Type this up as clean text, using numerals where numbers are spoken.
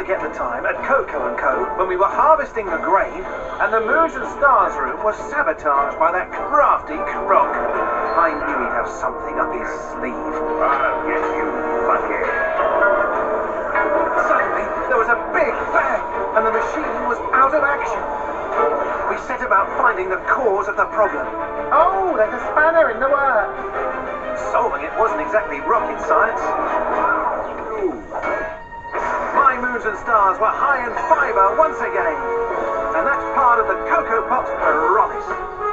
forget the time at Coco and Co. when we were harvesting the grain and the Moons and Stars room was sabotaged by that crafty croc. I knew he'd have something up his sleeve. I'll get you, fuckhead. Suddenly, there was a big bang and the machine was out of action. We set about finding the cause of the problem. Oh, there's a spanner in the works. Solving it wasn't exactly rocket science. My Moons and Stars were high in fibre once again. And that's part of the Coco Pot promise.